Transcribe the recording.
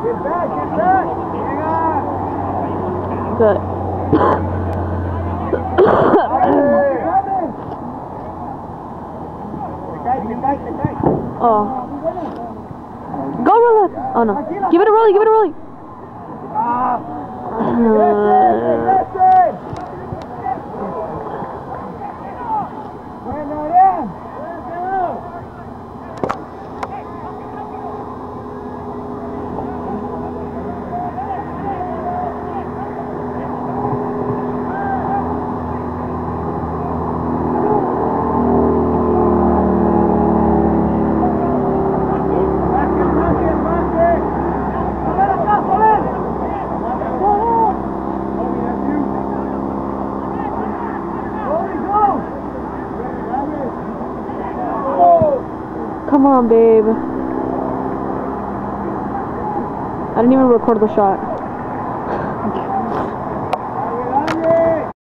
Get back, get back. Good. Oh. Go, Rilla. Oh, no. Give it a Rolly, give it a Rolly. Come on, babe. I didn't even record the shot.